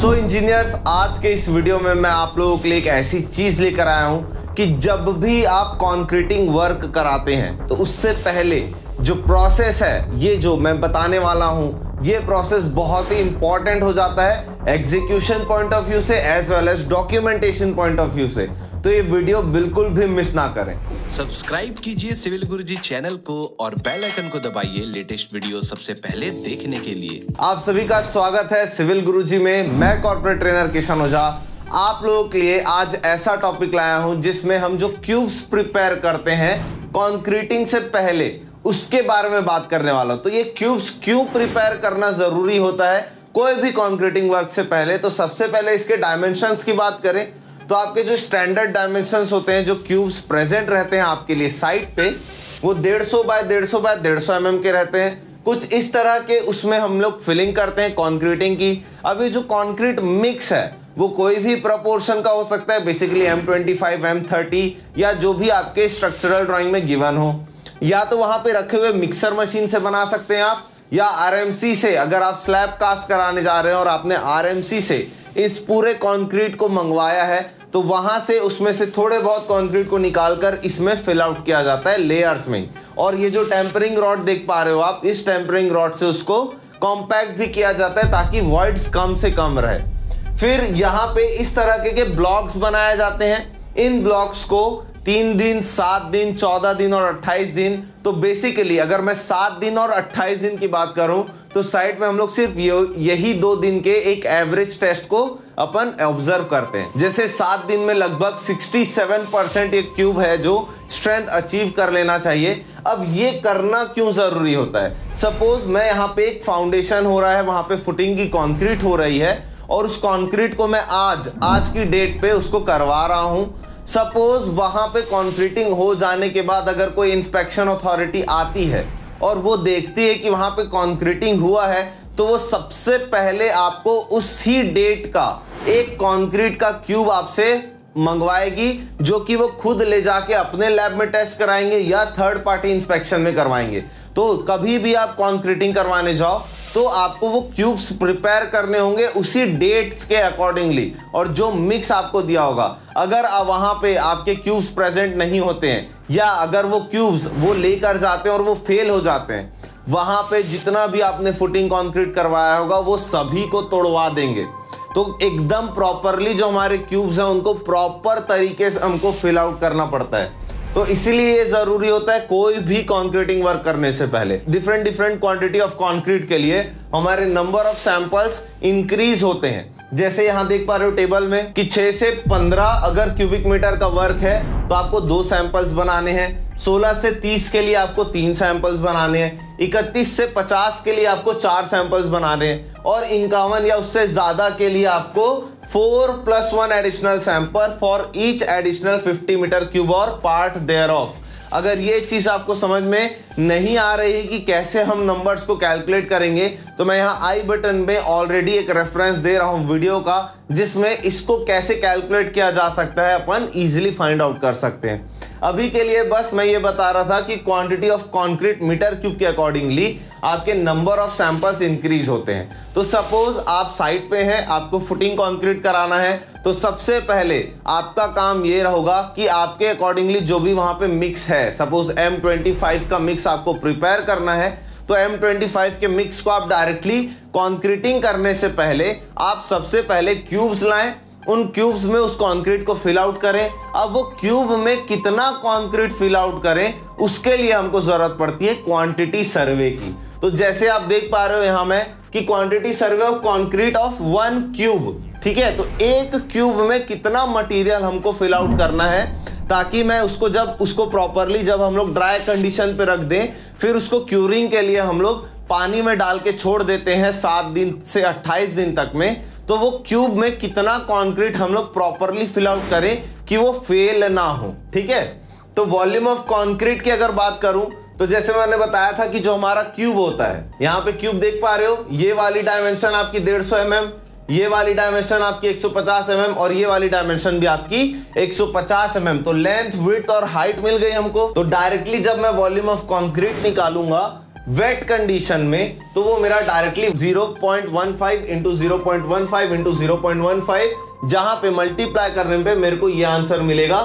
सो engineers, आज के इस वीडियो में मैं आप लोगों के लिए एक ऐसी चीज लेकर आया हूं कि जब भी आप कंक्रीटिंग वर्क कराते हैं तो उससे पहले जो प्रोसेस है, ये जो मैं बताने वाला हूं, ये प्रोसेस बहुत ही इंपॉर्टेंट हो जाता है एग्जीक्यूशन पॉइंट ऑफ व्यू से as well as documentation point of view से। तो ये वीडियो बिल्कुल भी मिस ना करें। सब्सक्राइब कीजिए सिविल गुरुजी चैनल को और बेल आइकन को दबाइए लेटेस्ट वीडियो सबसे पहले देखने के लिए। आप सभी का स्वागत है सिविल गुरुजी में। मैं कॉर्पोरेट ट्रेनर किशन ओझा आप लोगों के लिए आज ऐसा टॉपिक लाया हूं जिसमें हम जो क्यूब्स प्रिपेयर करते हैं कंक्रीटिंग से पहले, उसके बारे में बात करने वाला हूं। तो ये क्यूब्स क्यों प्रिपेयर करना जरूरी होता है कोई भी कंक्रीटिंग वर्क से पहले, तो सबसे पहले इसके डायमेंशंस की बात करें तो आपके जो स्टैंडर्ड डायमेंशंस होते हैं, जो क्यूब्स प्रेजेंट रहते हैं आपके लिए साइट पे, वो 150 बाय 150 बाय 150 mm के रहते हैं। कुछ इस तरह के उसमें हम लोग फिलिंग करते हैं कंक्रीटिंग की। अब ये जो कंक्रीट मिक्स है वो कोई भी प्रोपोर्शन का हो सकता है, बेसिकली M25, M30 या जो भी आपके स्ट्रक्चरल ड्राइंग में गिवन हो, या तो वहां पे रखे हुए मिक्सर मशीन से बना सकते हैं आप, या RMC से। अगर आप स्लैब कास्ट कराने जा रहे हैं और आपने RMC से इस पूरे कंक्रीट को मंगवाया है तो वहां से उसमें से थोड़े बहुत कंक्रीट को निकालकर इसमें फिल आउट किया जाता है लेयर्स में। और ये जो टेम्परिंग रॉड देख पा रहे हो आप, इस टेम्परिंग रॉड से उसको कॉम्पैक्ट भी किया जाता है ताकि वॉइड्स कम से कम रहे। फिर यहाँ पे इस तरह के ब्लॉक्स बनाए जाते हैं। इन ब्लॉक्स को 3 दिन, 7 दिन, 14 दिन और 28 दिन, तो बेसिकली अगर मैं 7 दिन और 28 दिन की बात करूं तो साइट में हम लोग सिर्फ यही 2 दिन के एक एवरेज टेस्ट को अपन ऑब्जर्व करते हैं। जैसे 7 दिन में लगभग 67% ये क्यूब है जो स्ट्रेंथ अचीव कर लेना चाहिए। अब ये करना क्यों जरूरी होता है? सपोज मैं यहाँ पे एक फाउंडेशन हो रहा है, वहां पे फुटिंग की कंक्रीट हो रही है और उस कंक्रीट को मैं आज की डेट पे उसको करवा रहा हूं। सपोज वहां पे कंक्रीटिंग हो जाने के बाद अगर कोई इंस्पेक्शन अथॉरिटी आती है और वो देखती है कि वहां पे कंक्रीटिंग हुआ है, तो वो सबसे पहले आपको उसी डेट का एक कंक्रीट का क्यूब आपसे मंगवाएगी, जो कि वो खुद ले जाके अपने लैब में टेस्ट कराएंगे या थर्ड पार्टी इंस्पेक्शन में करवाएंगे। तो कभी भी आप कंक्रीटिंग करवाने जाओ तो आपको वो क्यूब्स प्रिपेयर करने होंगे उसी डेट्स के अकॉर्डिंगली, और जो मिक्स आपको दिया होगा। अगर वहां पे आपके क्यूब्स प्रेजेंट नहीं होते हैं, या अगर वो क्यूब्स वो लेकर जाते हैं और वो फेल हो जाते हैं, वहां पे जितना भी आपने फुटिंग कंक्रीट करवाया होगा वो सभी को तोड़वा देंगे। तो एकदम प्रॉपरली जो हमारे क्यूब्स हैं उनको प्रॉपर तरीके से हमको फिल आउट करना पड़ता है। तो इसीलिए ये जरूरी होता है कोई भी कंक्रीटिंग वर्क करने से पहले। डिफरेंट क्वांटिटी ऑफ कंक्रीट के लिए हमारे नंबर ऑफ सैंपल्स इंक्रीज होते हैं। जैसे यहाँ देख पा रहे हो टेबल में कि 6 से 15 अगर क्यूबिक मीटर का वर्क है तो आपको 2 सैंपल्स बनाने हैं। 16 से 30 के लिए आपको 3 सैंपल्स बनाने हैं। 31 से 50 के लिए आपको 4 सैंपल्स बनाने हैं। और 51 या उससे ज्यादा के लिए आपको 4+1 additional sample for each additional 50 metre cube और पार्ट देयर ऑफ। अगर ये चीज आपको समझ में नहीं आ रही है कि कैसे हम नंबर्स को कैलकुलेट करेंगे, तो मैं यहाँ आई बटन में ऑलरेडी एक रेफरेंस दे रहा हूँ वीडियो का, जिसमें इसको कैसे कैलकुलेट किया जा सकता है अपन इजीली फाइंड आउट कर सकते हैं। अभी के लिए बस मैं ये बता रहा था कि quantity of concrete metre cube के अकॉर्डिंगली आपके नंबर ऑफ सैंपल्स इंक्रीज होते हैं। तो सपोज आप साइट पे हैं, आपको फुटिंग कंक्रीट कराना है, तो सबसे पहले आपका काम ये होगा कि आपके अकॉर्डिंगली जो भी वहां पे मिक्स है, सपोज M25 का मिक्स आपको प्रिपेयर करना है, तो M25 के मिक्स को आप डायरेक्टली कंक्रीटिंग करने से पहले आप सबसे पहले क्यूब्स लाएं, उन क्यूब्स में उस कंक्रीट को फिल आउट करें। अब वो क्यूब में कितना कंक्रीट फिल आउट करें, उसके लिए हमको जरूरत पड़ती है क्वांटिटी सर्वे की। तो जैसे आप देख पा रहे हो यहां में कि quantity survey of concrete of 1 cube, ठीक है। तो एक क्यूब में कितना मटेरियल हमको फिल आउट करना है, ताकि मैं उसको प्रॉपरली जब हम लोग ड्राई कंडीशन पे रख दें, फिर उसको क्यूरिंग के लिए हम लोग पानी में डाल के छोड़ देते हैं 7 दिन से 28 दिन तक में, तो वो क्यूब में कितना कंक्रीट हम लोग प्रॉपरली फिल आउट करें कि वो फेल ना हो, ठीक है। तो वॉल्यूम ऑफ कंक्रीट की अगर बात करूं तो जैसे मैंने बताया था कि जो हमारा क्यूब होता है, यहाँ पे क्यूब देख पा रहे हो, ये वाली डायमेंशन आपकी 150 mm, ये वाली डायमेंशन आपकी 150 mm और ये वाली डायमेंशन भी आपकी 150 mm। तो लेंथ, विड्थ और हाइट मिल गई हमको। तो डायरेक्टली जब मैं वॉल्यूम ऑफ कंक्रीट निकालूंगा वेट कंडीशन में तो वो मेरा डायरेक्टली 0.15 इंटू 0.15 इंटू 0.15, जहां पे मल्टीप्लाई करने पे मेरे को ये आंसर मिलेगा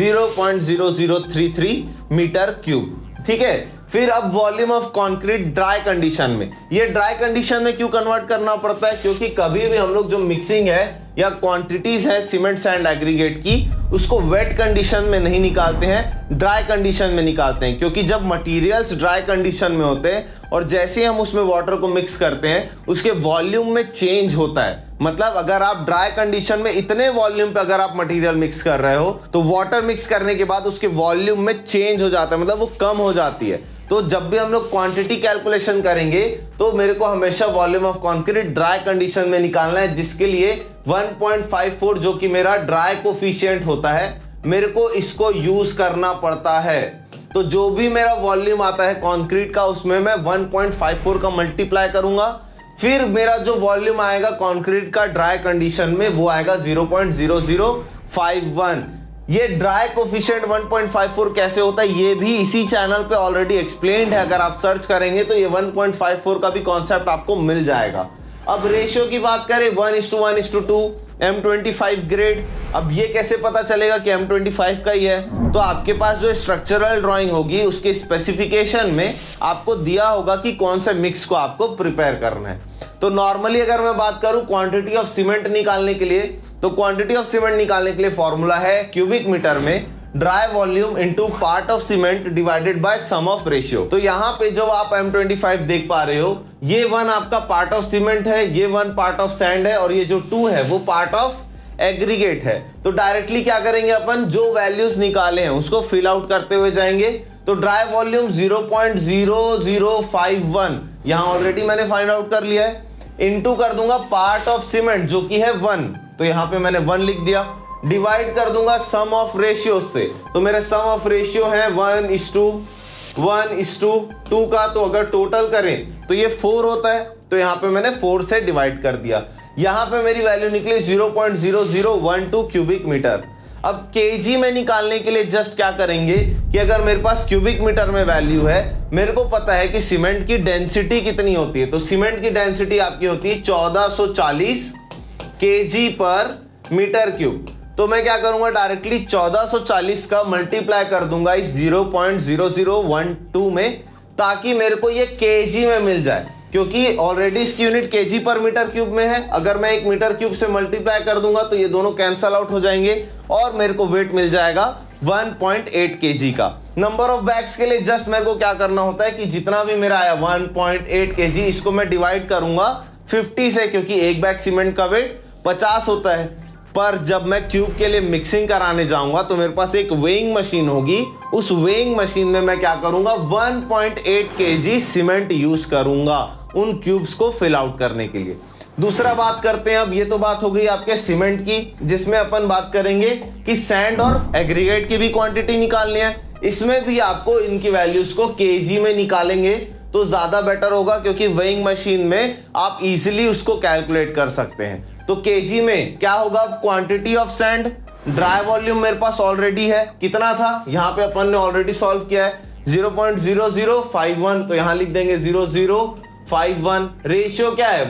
0.0033 मीटर क्यूब। ठीक है, फिर अब volume of concrete dry condition में, ये ड्राई कंडीशन में क्यों कन्वर्ट करना पड़ता है, क्योंकि कभी भी हम लोग जो मिक्सिंग है या क्वांटिटीज है सीमेंट सैंड एग्रीगेट की, उसको वेट कंडीशन में नहीं निकालते हैं, ड्राई कंडीशन में निकालते हैं। क्योंकि जब मटेरियल्स ड्राई कंडीशन में होते हैं और जैसे हम उसमें वाटर को मिक्स करते हैं उसके वॉल्यूम में चेंज होता है। मतलब अगर आप ड्राई कंडीशन में इतने वॉल्यूम पे अगर आप मटेरियल मिक्स कर रहे हो तो वाटर मिक्स करने के बाद उसके वॉल्यूम में चेंज हो जाता है, मतलब वो कम हो जाती है। तो जब भी हम लोग क्वांटिटी कैलकुलेशन करेंगे तो मेरे को हमेशा volume of concrete dry condition में निकालना है, जिसके लिए 1.54 जो कि मेरा ड्राई कोफिशिएंट होता है, मेरे को इसको यूज करना पड़ता है। तो जो भी मेरा वॉल्यूम आता है कंक्रीट का उसमें मैं 1.54 का मल्टीप्लाई करूंगा, फिर मेरा जो वॉल्यूम आएगा कंक्रीट का ड्राई कंडीशन में वो आएगा 0.0051। ये ड्राई कोफिशिएंट 1.54 कैसे होता है ये भी इसी चैनल पे ऑलरेडी एक्सप्लेन्ड है, अगर आप सर्च करेंगे तो ये 1.54 का भी कॉन्सेप्ट आपको मिल जाएगा। अब रेशियो की बात करें 1:1:2 M25 ग्रेड। अब ये कैसे पता चलेगा कि M25 का ही है, तो आपके पास जो स्ट्रक्चरल ड्राइंग होगी उसके स्पेसिफिकेशन में आपको दिया होगा कि कौन सा मिक्स को आपको प्रिपेयर करना है। तो नॉर्मली अगर मैं बात करूं क्वांटिटी ऑफ सीमेंट निकालने के लिए, तो क्वांटिटी ऑफ सीमेंट निकालने के लिए फॉर्मूला है क्यूबिक मीटर में dry volume into part of cement divided by sum of ratio. तो यहाँ पे जो आप M25 देख पा रहे हो, ये 1 आपका पार्ट ऑफ सीमेंट है, ये 1 पार्ट ऑफ सैंड है और ये जो 2 है वो पार्ट ऑफ एग्रीगेट है। तो डायरेक्टली क्या करेंगे अपन, जो वैल्यूज निकाले हैं उसको फिल आउट करते हुए जाएंगे। तो ड्राई वॉल्यूम 0.0051 यहाँ ऑलरेडी मैंने फाइंड आउट कर लिया है, इनटू कर दूंगा पार्ट ऑफ सीमेंट जो कि है 1, तो यहाँ पे मैंने 1 लिख दिया, डिवाइड कर दूंगा सम ऑफ रेशियो से। तो मेरे सम ऑफ रेशियो है 1:1:2 का, तो अगर टोटल करें तो ये 4 होता है, तो यहाँ पे मैंने 4 से डिवाइड कर दिया। यहाँ पे मेरी वैल्यू निकली 0.0012 क्यूबिक मीटर। अब केजी में निकालने के लिए जस्ट क्या करेंगे कि अगर मेरे पास क्यूबिक मीटर में वैल्यू है, मेरे को पता है कि सीमेंट की डेंसिटी कितनी होती है, तो सीमेंट की डेंसिटी आपकी होती है 1440 केजी पर मीटर क्यूब। तो मैं क्या करूंगा, डायरेक्टली 1440 का मल्टीप्लाई कर दूंगा इस 0.0012 में, ताकि मेरे को ये केजी में मिल जाए, क्योंकि ऑलरेडी इसकी unit KG per metre cube में है। अगर मैं 1 मीटर क्यूब से मल्टीप्लाई कर दूंगा तो ये दोनों कैंसल आउट हो जाएंगे और मेरे को वेट मिल जाएगा 1.8 केजी का। नंबर ऑफ बैग्स के लिए जस्ट मेरे को क्या करना होता है कि जितना भी मेरा आया 1.8 केजी, इसको मैं डिवाइड करूंगा 50 से, क्योंकि एक बैग सीमेंट का वेट 50 होता है। पर जब मैं क्यूब के लिए मिक्सिंग कराने जाऊंगा तो मेरे पास एक वेइंग मशीन होगी, उस वेइंग मशीन में मैं क्या करूंगा 1.8 केजी सीमेंट यूज करूंगा उन क्यूब्स को फिल आउट करने के लिए। दूसरा बात करते हैं, अब ये तो बात हो गई आपके सीमेंट की, जिसमें अपन बात करेंगे कि सैंड और एग्रीगेट की भी क्वांटिटी निकालनी है। इसमें भी आपको इनकी वैल्यूज को केजी में निकालेंगे तो ज्यादा बेटर होगा, क्योंकि वेइंग मशीन में आप इजीली उसको कैलकुलेट कर सकते हैं। तो केजी में क्या होगा, quantity of sand, dry volume मेरे पास ऑलरेडी है, कितना था यहाँ पे अपन ने ऑलरेडी सॉल्व किया है 0.0051, तो यहाँ लिख देंगे 0051। रेशियो क्या है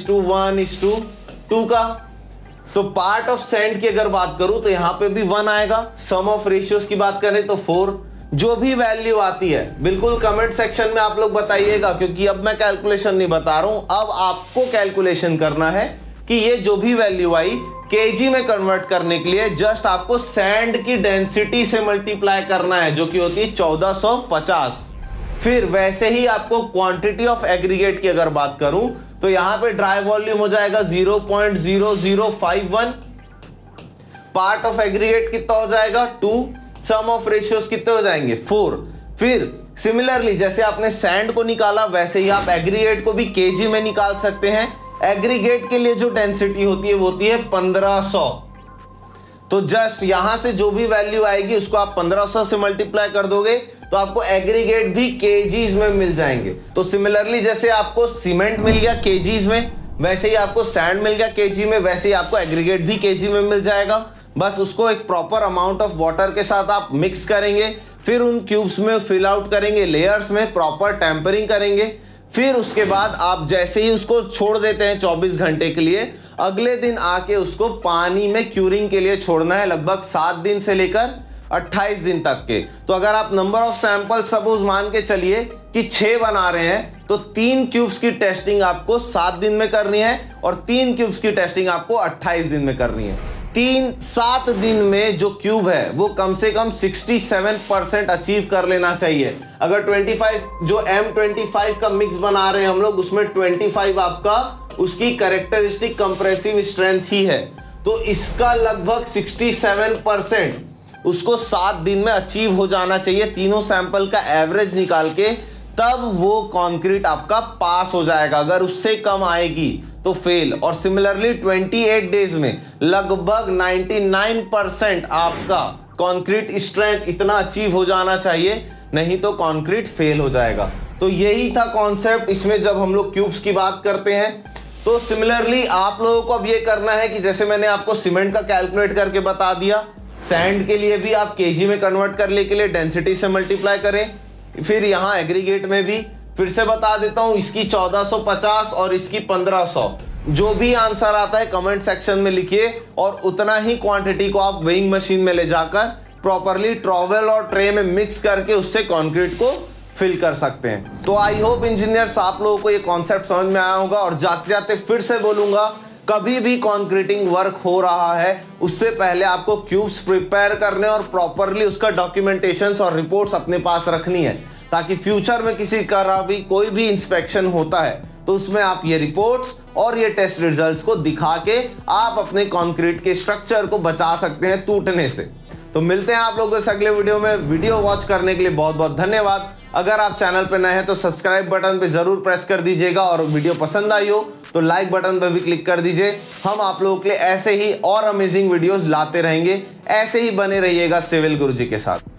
1:1:2 का। तो पार्ट ऑफ सैंड की अगर बात करूं तो यहाँ पे भी 1 आएगा। सम ऑफ रेशियोज की बात करें तो 4। जो भी वैल्यू आती है बिल्कुल कमेंट सेक्शन में आप लोग बताइएगा, क्योंकि अब मैं कैलकुलेशन नहीं बता रहा हूं, अब आपको कैलकुलेशन करना है कि ये जो भी वैल्यू आई केजी में कन्वर्ट करने के लिए जस्ट आपको सैंड की डेंसिटी से मल्टीप्लाई करना है, जो कि होती है 1450। फिर वैसे ही आपको क्वांटिटी ऑफ एग्रीगेट की अगर बात करूं तो यहां पे ड्राई वॉल्यूम हो जाएगा 0.0051, पार्ट ऑफ एग्रीगेट कितना हो जाएगा 2, सम ऑफ रेशियोज कितने हो जाएंगे 4। फिर सिमिलरली जैसे आपने सैंड को निकाला वैसे ही आप एग्रीगेट को भी केजी में निकाल सकते हैं। एग्रीगेट के लिए जो डेंसिटी होती है वो होती है 1500। तो जस्ट यहां से जो भी वैल्यू आएगी उसको आप 1500 से मल्टीप्लाई कर दोगे तो आपको एग्रीगेट भी केजीज में मिल जाएंगे। तो सिमिलरली जैसे आपको सीमेंट मिल गया केजीज में, वैसे ही आपको सैंड मिल गया केजी में, वैसे ही आपको एग्रीगेट भी केजी में मिल जाएगा। बस उसको एक प्रॉपर अमाउंट ऑफ वाटर के साथ आप मिक्स करेंगे, फिर उन क्यूब्स में फिल आउट करेंगे, लेयर्स में प्रॉपर टेम्परिंग करेंगे। फिर उसके बाद आप जैसे ही उसको छोड़ देते हैं 24 घंटे के लिए, अगले दिन आके उसको पानी में क्यूरिंग के लिए छोड़ना है, लगभग 7 दिन से लेकर 28 दिन तक के। तो अगर आप नंबर ऑफ सैंपल सपोज मान के चलिए कि 6 बना रहे हैं, तो 3 क्यूब्स की टेस्टिंग आपको 7 दिन में करनी है और 3 क्यूब्स की टेस्टिंग आपको 28 दिन में करनी है। 7 दिन में जो क्यूब है वो कम से कम 67% अचीव कर लेना चाहिए। अगर 25 जो M25 का मिक्स बना रहे हैं हम लोग, उसमें 25 आपका उसकी कैरेक्टरिस्टिक कंप्रेसिव स्ट्रेंथ ही है, तो इसका लगभग 67% उसको 7 दिन में अचीव हो जाना चाहिए। तीनों सैंपल का एवरेज निकाल के तब वो कंक्रीट आपका पास हो जाएगा। अगर उससे कम आएगी तो फेल। और सिमिलरली 28 डेज में लगभग 99% आपका कंक्रीट स्ट्रेंथ इतना अचीव हो जाना चाहिए, नहीं तो कंक्रीट फेल हो जाएगा। तो यही था कॉन्सेप्ट इसमें जब हम लोग क्यूब्स की बात करते हैं। तो सिमिलरली आप लोगों को अब ये करना है कि जैसे मैंने आपको सीमेंट का कैलकुलेट करके बता दिया, सैंड के लिए भी आप केजी में कन्वर्ट करने के लिए डेंसिटी से मल्टीप्लाई करें। फिर यहाँ एग्रीगेट में भी फिर से बता देता हूँ, इसकी 1450 और इसकी 1500। जो भी आंसर आता है कमेंट सेक्शन में लिखिए और उतना ही क्वांटिटी को आप वेइंग मशीन में ले जाकर प्रॉपरली ट्रॉवेल और ट्रे में मिक्स करके उससे कंक्रीट को फिल कर सकते हैं। तो आई होप इंजीनियर्स आप लोगों को ये कॉन्सेप्ट समझ में आया होगा। और जाते जाते फिर से बोलूंगा, कभी भी कंक्रीटिंग वर्क हो रहा है उससे पहले आपको क्यूब्स प्रिपेयर करने और प्रॉपरली उसका डॉक्यूमेंटेशंस और रिपोर्ट्स अपने पास रखनी है, ताकि फ्यूचर में किसी तरह भी कोई भी इंस्पेक्शन होता है तो उसमें आप ये रिपोर्ट्स और ये टेस्ट रिजल्ट्स को दिखा के आप अपने कंक्रीट के स्ट्रक्चर को बचा सकते हैं टूटने से। तो मिलते हैं आप लोगों से अगले वीडियो में। वीडियो वॉच करने के लिए बहुत बहुत धन्यवाद। अगर आप चैनल पर नए हैं तो सब्सक्राइब बटन पे जरूर प्रेस कर दीजिएगा और वीडियो पसंद आई हो तो लाइक बटन पर भी क्लिक कर दीजिए। हम आप लोगों के लिए ऐसे ही और अमेजिंग वीडियोस लाते रहेंगे। ऐसे ही बने रहिएगा सिविल गुरुजी के साथ।